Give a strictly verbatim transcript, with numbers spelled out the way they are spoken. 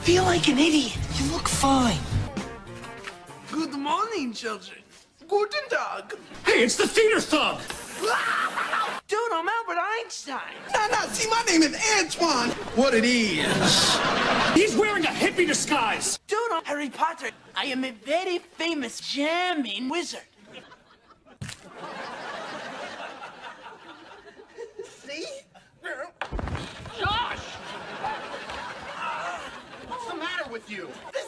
feel like an idiot. You look fine. Good morning, children. Guten Tag. Hey, it's the theater thug! Dude, I'm Albert Einstein. No, no, see, my name is Antoine. What it is. He's wearing a hippie disguise! Dude, I'm Harry Potter. I am a very famous jamming wizard. See? Josh! What's the matter with you?